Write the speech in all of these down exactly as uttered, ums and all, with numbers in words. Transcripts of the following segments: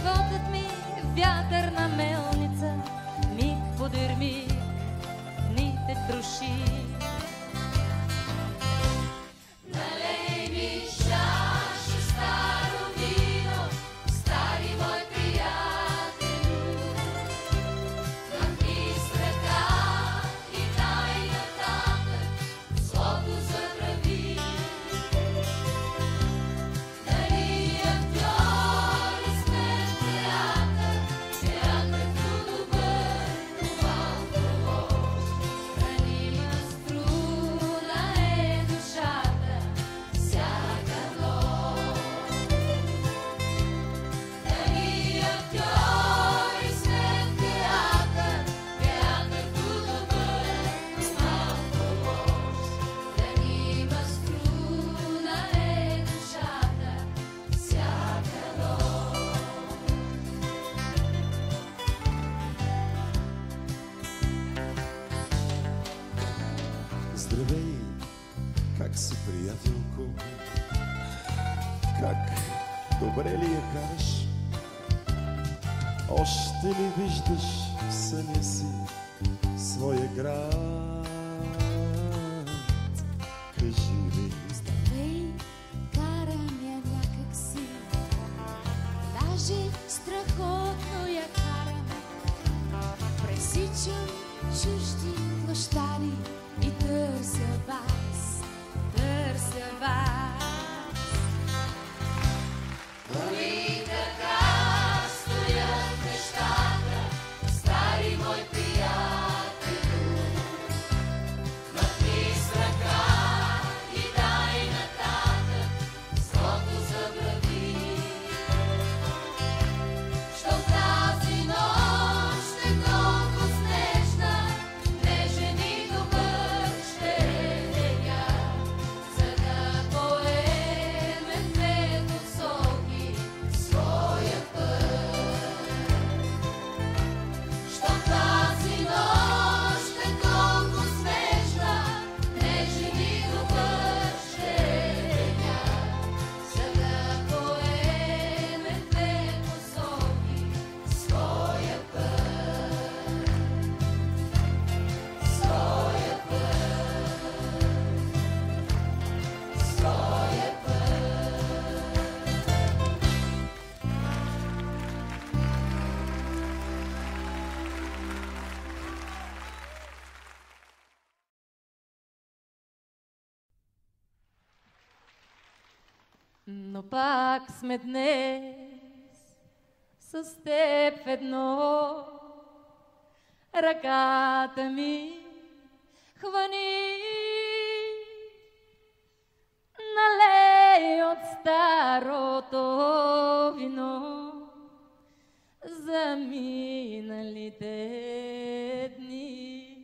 Животът ми вятърна мелница, миг подир миг ни те троши. Налей ми чаша старо вино, стари мой приятелю. Махни с ръка и дай нататък злото забрави. Дали актьори сме в театър, театърът добър, но малко лош. Ранима струна е душата всяка нощ. Дали актьори сме в театър, театърът добър, но малко лош. Ранима струна е душата всяка нощ. Здравей, как си, приятелко? Как? Добре ли я караш? Още ли виждаш в съня си своя град? Кажи ми. Здравей, карам я някак си, даже страхотно я карам. Пресичам чужди площади и търся вас, търся вас. Ами така стоят нещата, стари мой приятелю. Махни с ръка и дай нататък злото забрави. Щом тази нощ е много снежна, нежен и добър ще е деня, за да поемем две посоки своя път. Щом тази нощ е много снежна, нежен и добър ще е деня, за да поемем две посоки своя път, своя път, своя път. Но пак сме днес с теб в едно. Ръката ми хвани, налей от старото вино за миналите дни.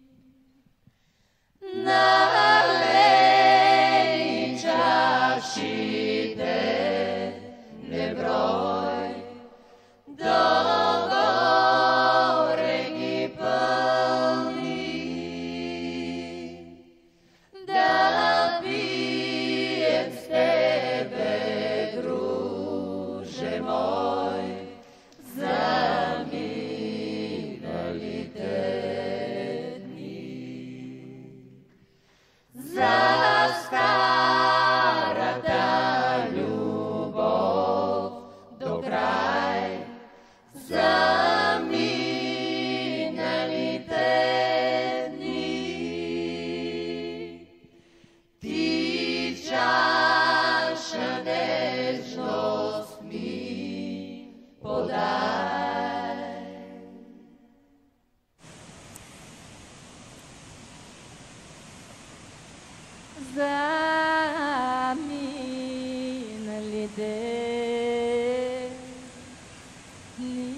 Налей чашите неброй, догоре ги пълни, да пием с тебе, друже мой, за миналите дни. За старата любов до край, за миналите дни. Ти в чаша нежност ми подай. За миналите дни.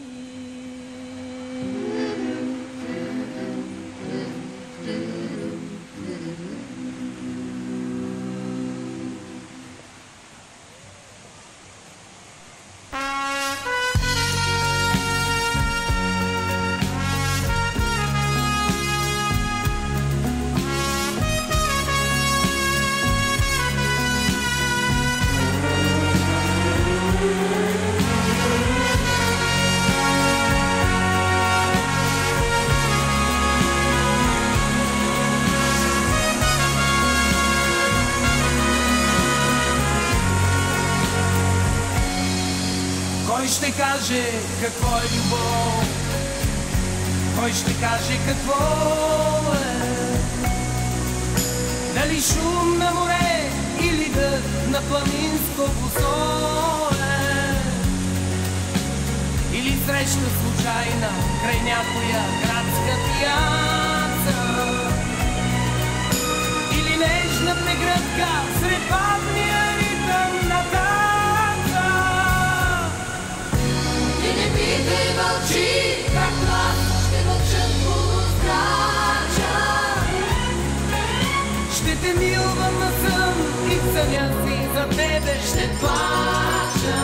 каже какво е любов? Кой ще каже какво е? Дали шум на море или дъх на планинско босое? Или среща случайна край някоя градска пияца? Или нежна прегръдка сред бавния ритъм на танца? И не питай, мълчи, както аз ще мълчат полустрача. Ще те милвам на сън и в съня си за тебе ще плача.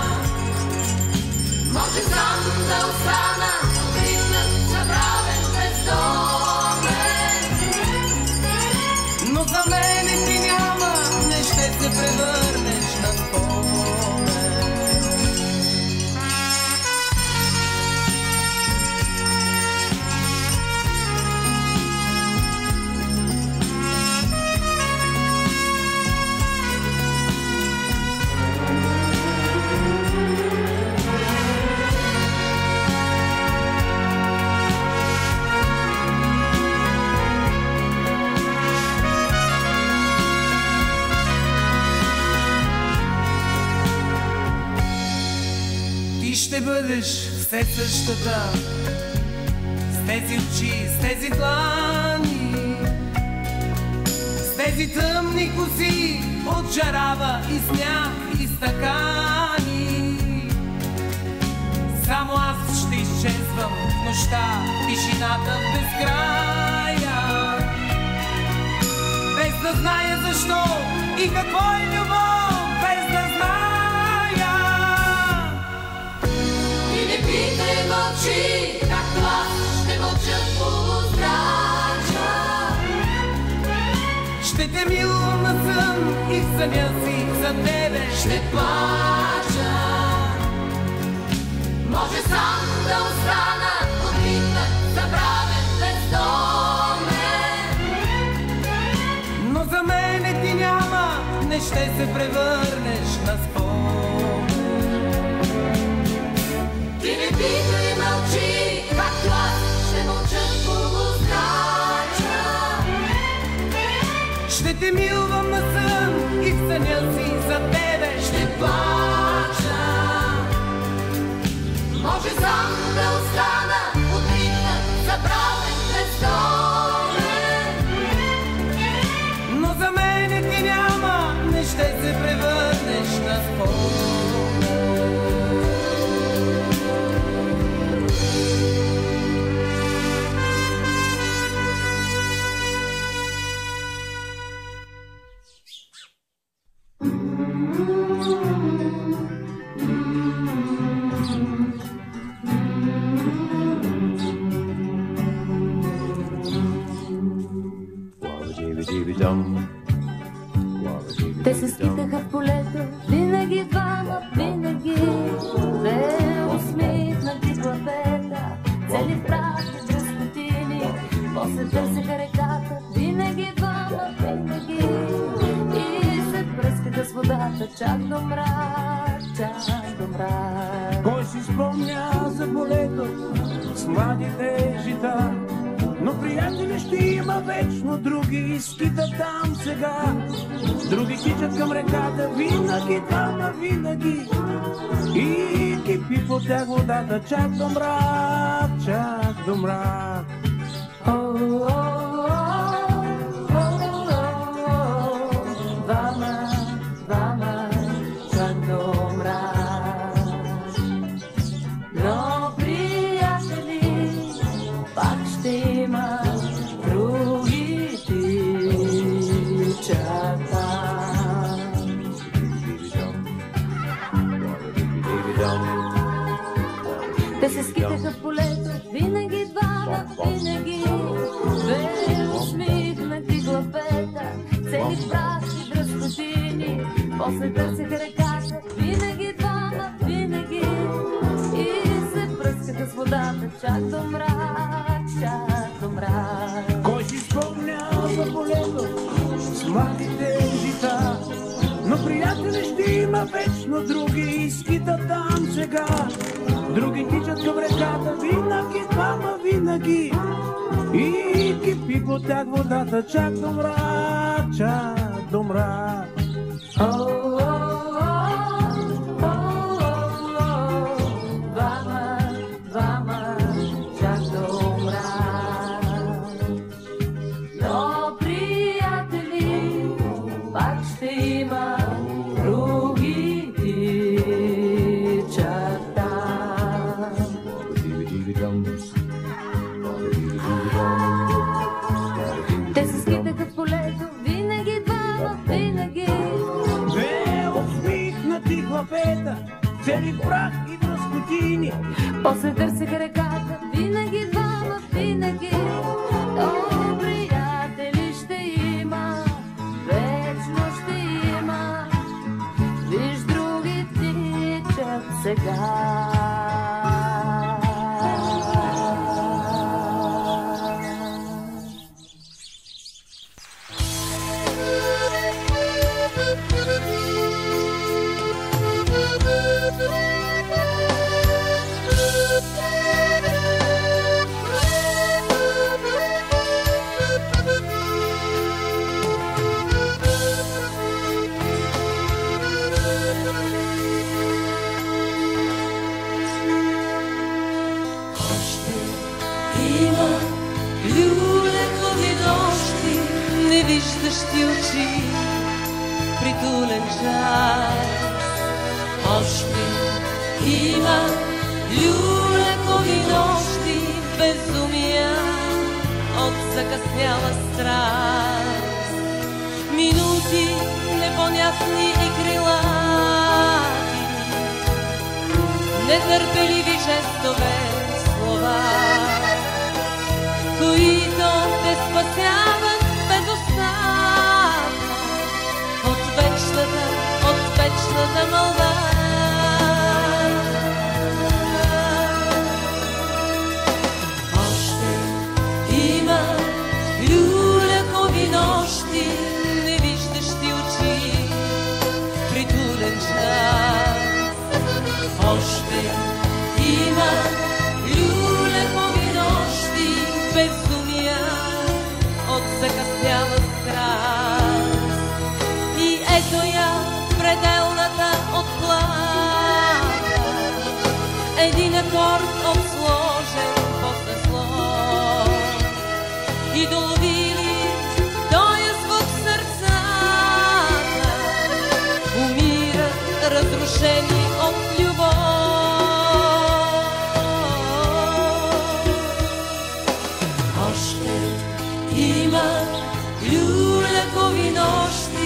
Може сам да остана, откритнат, забравен, бездомен. Но за мене ти няма, не ще се превърнеш на спомен. Ще бъдеш все същата, с тези очи, с тези длани, с тези тъмни коси от жарава и смях и стакани. Само аз ще изчезвам в нощта, тишината в безкрая, без да зная защо и какво е любов, без да зная. Не питай, мълчи, както аз ще мълчат полустрача. Ще те милвам на сън и в съня си за тебе ще плача. Може сам да остана, откритнат, забравен, бездомен. Но за мене ти няма, не ще се превърнеш на спомен. Ти не питай, мълчи, както аз ще мълчат полустрача. Ще те милвам на сън и в съня си за тебе ще плача. Може сам да остана, откритнат, забравен, бездомен. Но за мене ти няма, не ще се превърнеш на спомен. Те се скитаха в полето, винаги двама, винаги две усмихнати главета, цели в празни дръскотини, после търсеха реката, винаги двама, винаги и се пръскаха с водата, чак до мрак, чак до мрак. Кой си спомня за полето с младите жита? Но приятели ще има вечно, други скитат там сега. Други тичат към реката, винаги двама, винаги и кипи по тях водата, чак до мрак, чак до мрак. Двама, двама, чак до мрак. Но приятели пак ще има, други тичат там. Те се скитаха в полето, винаги двама, винаги две усмихнати главета, цели прашни дръскотини, после търсеха реката, винаги двама, винаги и се пръскаха с водата, чак до мрак, чак до мрак. Кой си спомня за полето с младите жита? Но приятели ще има вечно, други скитат там сега. други тичат към реката, винаги двама, винаги. И кипи по тях водата, чак до мрак, чак до мрак. Те се скитаха в полето, винаги двама, винаги. Две усмихнати хлапета, цели в прах и дръскотини. После търсеха реката, винаги двама, винаги. О, приятели ще има, вечно ще има. Виж други тичат сега. Има люлекови нощи, невиждащи очи, притулен час. Още има люлекови нощи, безумия от закъсняла страст. Минути непонятни и крилати, нетърпеливи жестове, които те спасяват без остатък от вечната, от вечната мълва. Още има люлекови нощи, невиждащи очи, притулен час. Още има люлекови нощи, безумия от закъсняла страст. И ето я пределната отплата, един акорд обсложен после слов. И доловили тоя звук в сърцата, умират разрушени от любов. Има люлекови нощи,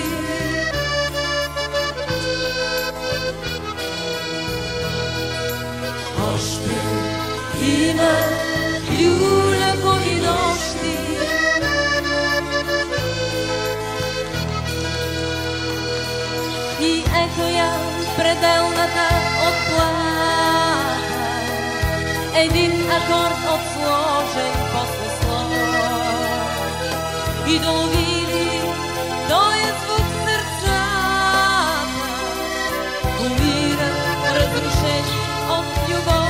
още има люлекови нощи. И ето я пределната отплата, един акорд отсложен после слов. И доловили тоя звук в сърцата, умират разрушени от любов.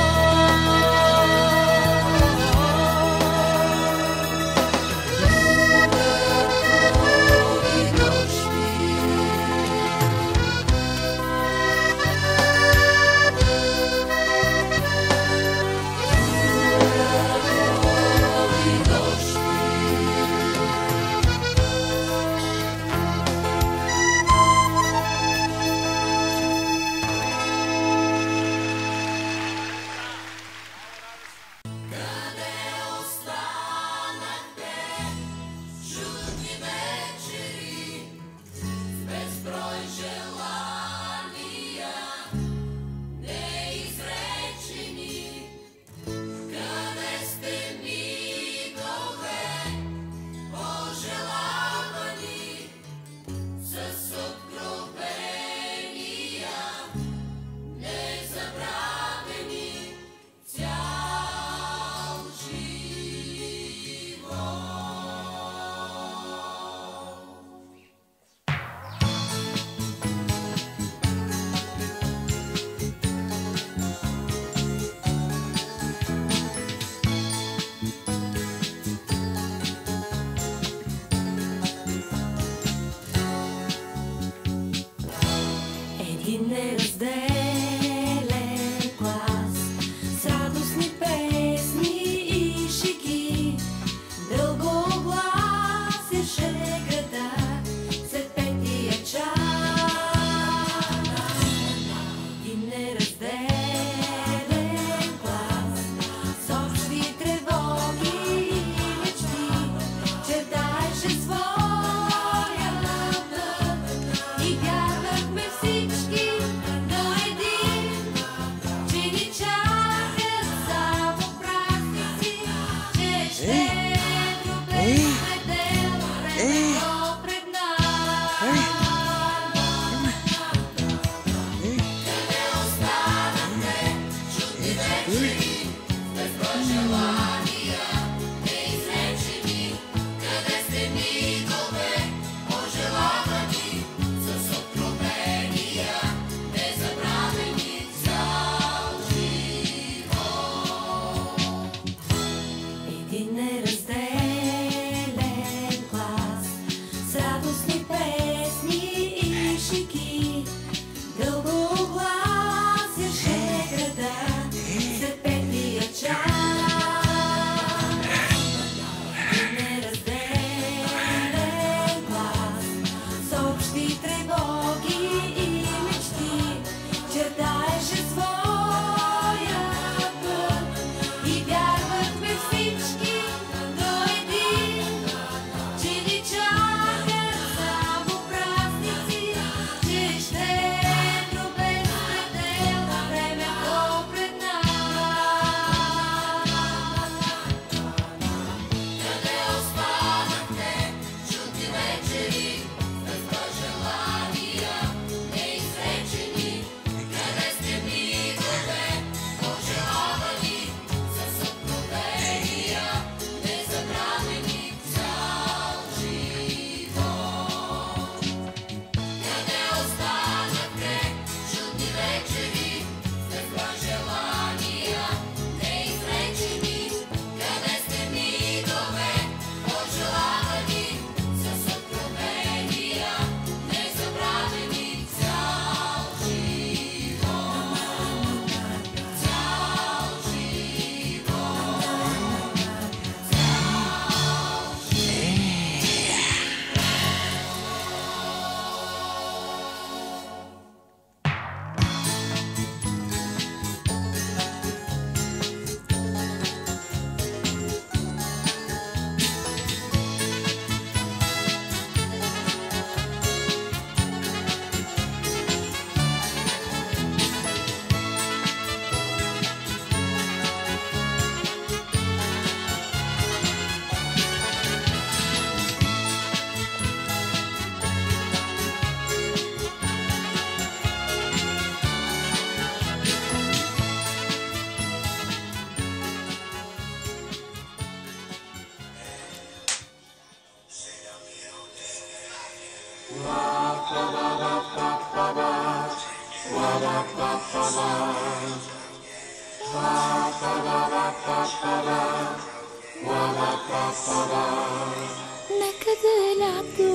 Нека да е лято,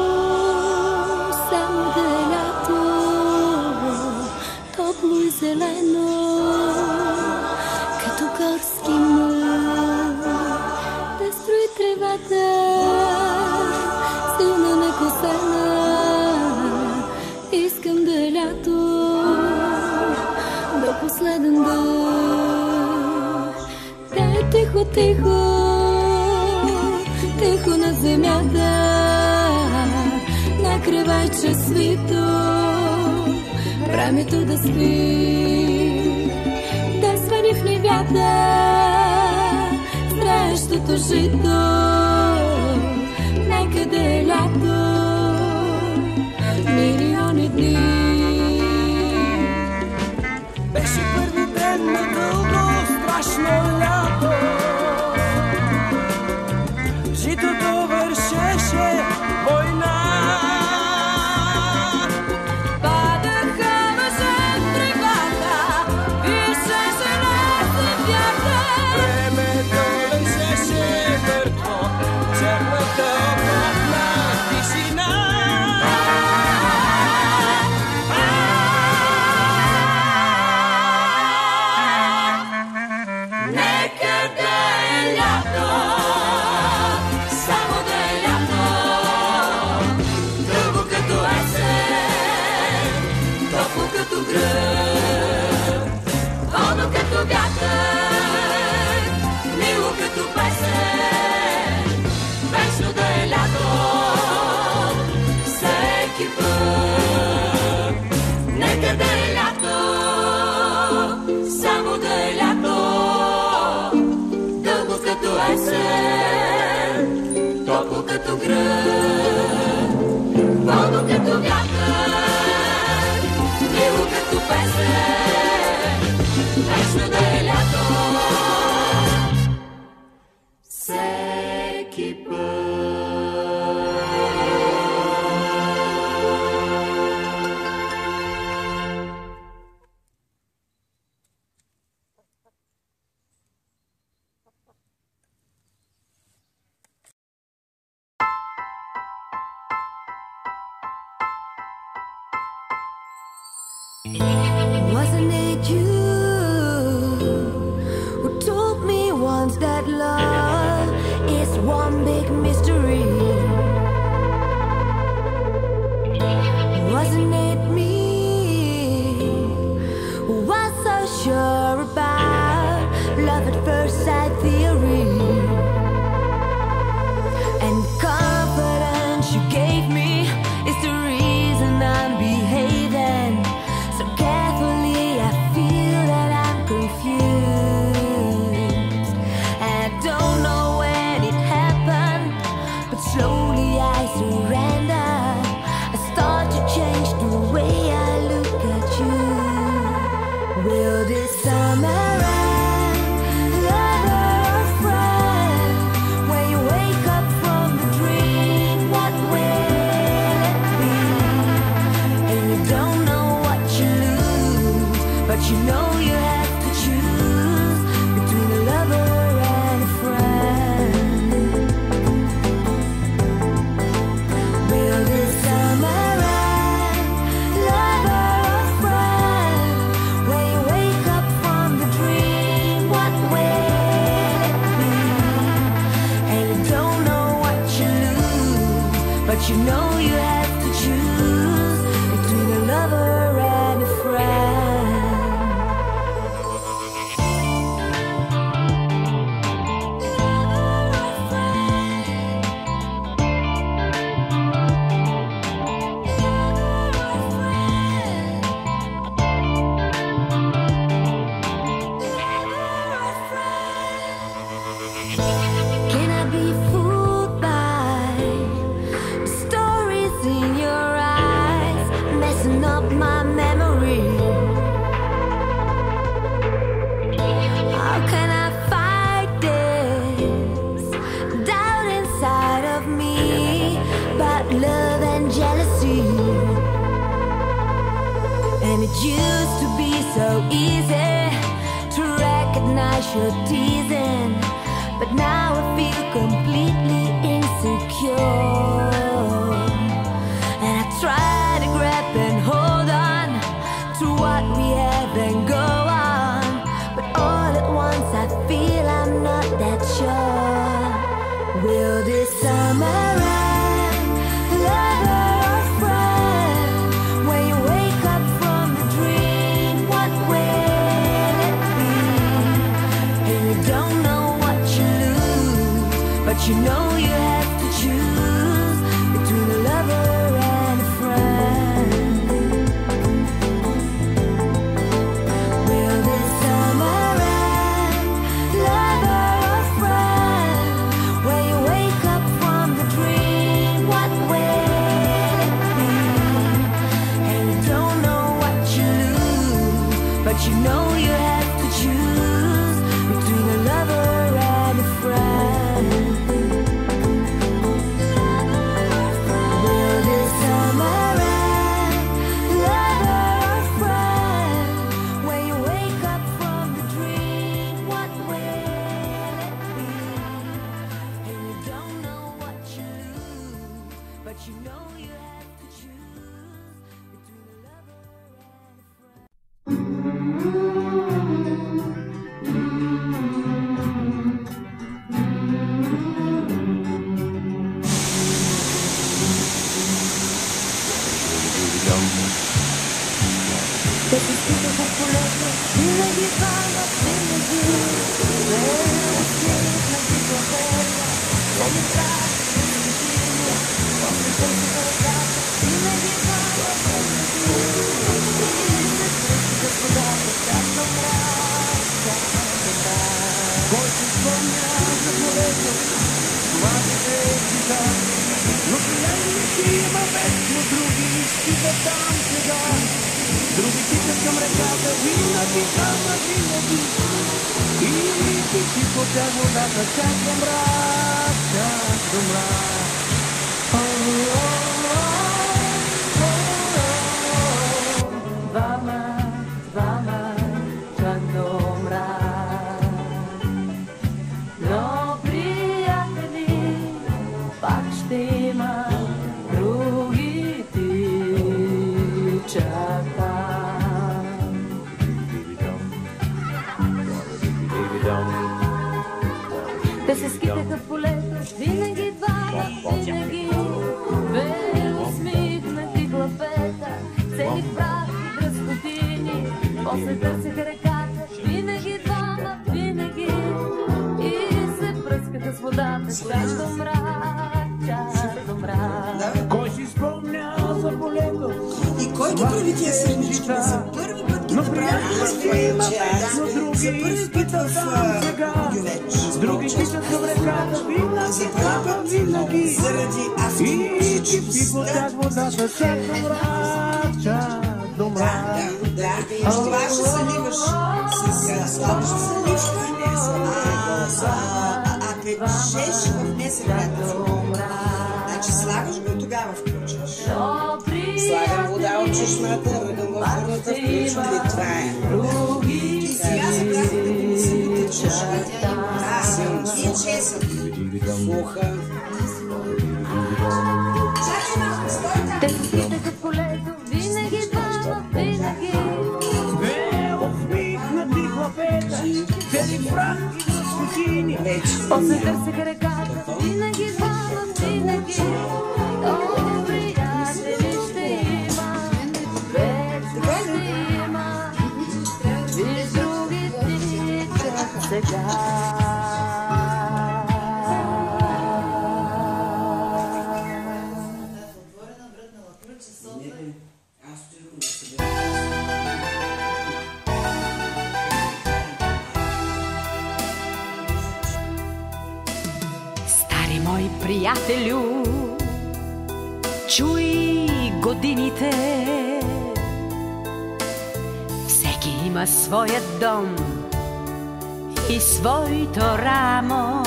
само да е лято, топло и зелено, като горски мък, да строи тревата, силна некосена. Искам да е лято, до последен дъх, да е тихо, тихо, тихо на земята, на кръвайче свито, времето да спи, да свали в нивята срещото жито. Нека да е лято, милиони дни. Беше първи ден на дълго страшно лято. Житото вършеше война. Падаха мъжът тревата, висеше на земята. Времето лежеше мъртво, черната окопна тишина. Нека да е лято, само да е лято, дълго като есен, топло като гръм, болно като вятър, мило като песен, вечно да е лято, всеки път. Нека да е лято, само да е лято, дълго като есен, топло като гръм, болно като вятър, мило като песен, вечно да е лято. Wasn't it you who told me once that love is one big mystery? Wasn't it me who was so sure about love at first sight theory? And confidence you gave me is the reason I'm behaving so carefully. I feel that I'm confused, and I don't know when it happened, but slowly I surrender. I start to change the way I look at you. Will this summer end, lover or friend? When you wake up from the dream, what will it be? And you don't know what you lose, but you know you have to choose between a lover and a friend. Will this summer end, lover or friend? When you wake up from the dream, what will it be? And you don't know what you lose, but you know you have to choose between a lover and a friend. Lover or friend? Lover or friend? Lover or friend? Can I be fooled by the stories in your eyes, messing up my memory? How can I fight this doubt inside of me about love and jealousy? And it used to be so easy to recognize you're teasing, but now I feel completely insecure. And I try to grab and hold on to what we have and go on, but all at once I feel I'm not that sure. Will this summer end, lover or friend? When you wake up from the dream, what will it be? And you don't know what you lose, but you know you have to choose between a lover and a friend. Will this summer end, lover or friend? When you wake up from the dream, what will it be? And you don't know what you lose, but you know you have to choose between a lover and a friend. Will this summer end, lover or friend? When you wake up from the dream, what will it be? And you don't know what you lose, but you know you have to choose between a lover and a friend. Десетите в полето винаги вамат, винаги Лео смитна ти клапета, цели страшни изключения, после тези ръката винаги вамат, винаги господата, както мрак, както мрак. Кой си спомня за полето, младите езика, но приятели си има вечно, други изпитат там сега. Други тичат към реката, винаги там, винаги. И ти по тях водата, както мрак, както мрак. Двама, двама, твърдо мрак. Но приятели, пак ще има други тичат там. се скитаха в полето, винаги двама, винаги две усмихнати клапета, цели в прах и дръскотини, после търсеха реката, винаги двама, винаги и се пръскаха с водата, чак до мрак, чак до мрак. Кой си спомня за полето? И който прави тия среднички за първи път ги направи в час, за първи път в Гювеч. Други кичат към реката, винаги, двама, винаги. Заради И ти потак водата, чак до мрак, чак до мрак. Да, да. И това ще заливаш с сладоща заливка, а печеш в несеграта. Значи слагаш го и тогава включваш. Слагам вода от чешмата, ръгам във фърната, включвам ли това е. И сега запряхме да помислите чешмата. А, и чесък. Фуха. Те се скитаха в полето, винаги двама, винаги. Две усмихнати клапета, цели в прах и дръскотини. После търсеха реката, винаги двама, винаги. О, приятели ще има, вечно ще има. Виж други тичат сега. Стари мой приятелю, чуй годините. Всеки има своят дом и своето рамо.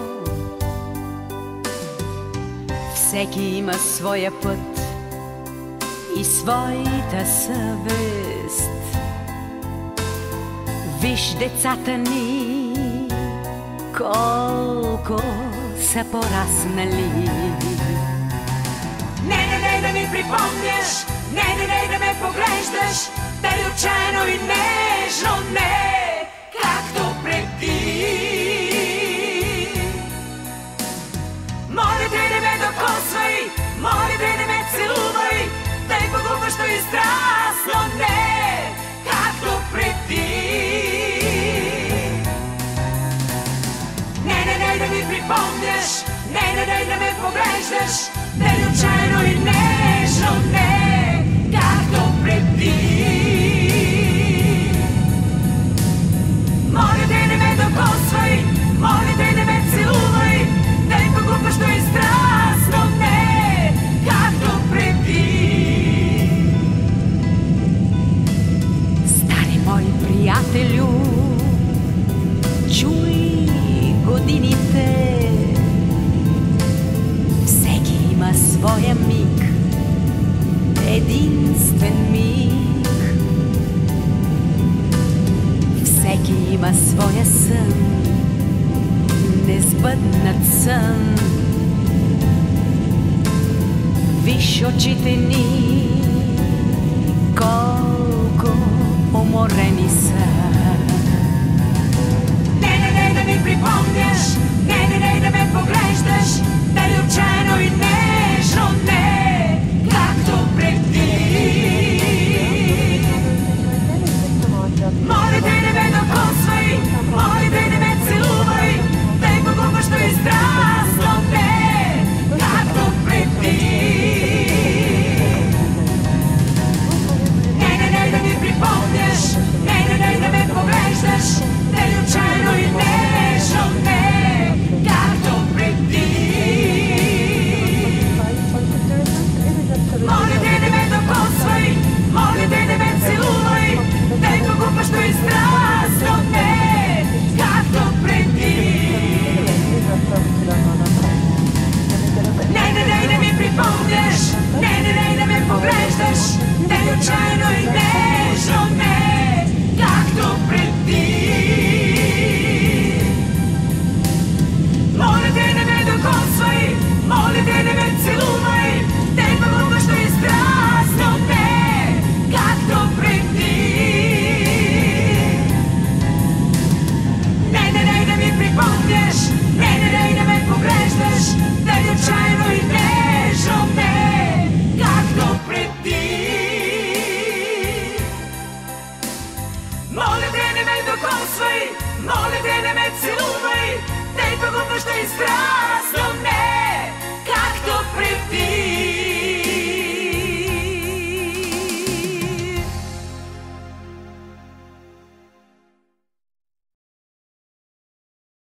Всеки има своя път и своята съвест. Виж децата ни, колко са пораснали. Не, не, не да ми припомняш, не, не, не да ме поглеждаш, дали отчаяно и нежно, не, както преди. Моля те, не ме докосвай, моля те, не ме целувай, тъй погубващо и страстно, не, както преди. Не, не, не да ми припомняш, не, не, не да ме поглеждаш, дали отчаяно и нежно, не, както преди. Моля те, не ме докосвай, моля те, не ме целувай, дай погубващо и страстно, не, както преди. Стари мой приятелю, чуй годините. Всеки има своя миг, единствен миг. Всеки има своя сън, несбъднат сън. Виж очите ни, колко уморени са. Не, не, не да ми припомняш, не, не, не да ме поглеждаш, дали отчаяно и нежно, не, както преди. Моля те, не ме докосвай, моля те, не ме целувай, дай погубващо и страстно, не, както преди. Не, не, не да ми припомняш, не, не, не да ме спомняш, не, не, не, да ме поглеждаш, дали отчаяно и не.